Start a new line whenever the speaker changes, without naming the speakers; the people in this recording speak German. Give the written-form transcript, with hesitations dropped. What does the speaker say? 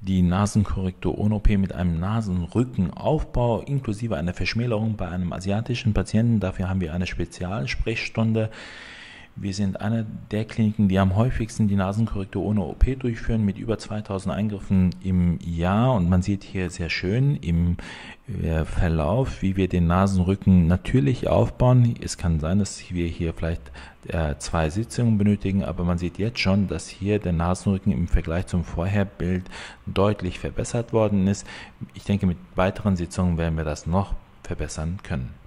die Nasenkorrektur ohne OP mit einem Nasenrückenaufbau inklusive einer Verschmälerung bei einem asiatischen Patienten. Dafür haben wir eine Spezialsprechstunde. Wir sind eine der Kliniken, die am häufigsten die Nasenkorrektur ohne OP durchführen, mit über 2000 Eingriffen im Jahr. Und man sieht hier sehr schön im Verlauf, wie wir den Nasenrücken natürlich aufbauen. Es kann sein, dass wir hier vielleicht 2 Sitzungen benötigen, aber man sieht jetzt schon, dass hier der Nasenrücken im Vergleich zum Vorherbild deutlich verbessert worden ist. Ich denke, mit weiteren Sitzungen werden wir das noch verbessern können.